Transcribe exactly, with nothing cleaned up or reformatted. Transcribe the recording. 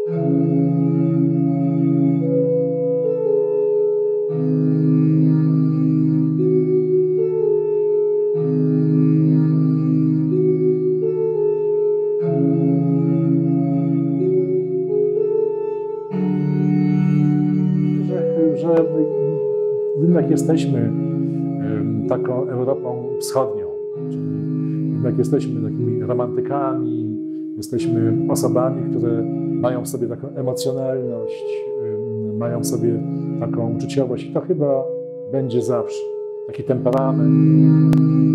Że jednak jesteśmy taką Europą wschodnią, czyli jednak jesteśmy takimi romantykami, jesteśmy osobami, które mają w sobie taką emocjonalność, mają w sobie taką uczuciowość i to chyba będzie zawsze, taki temperament.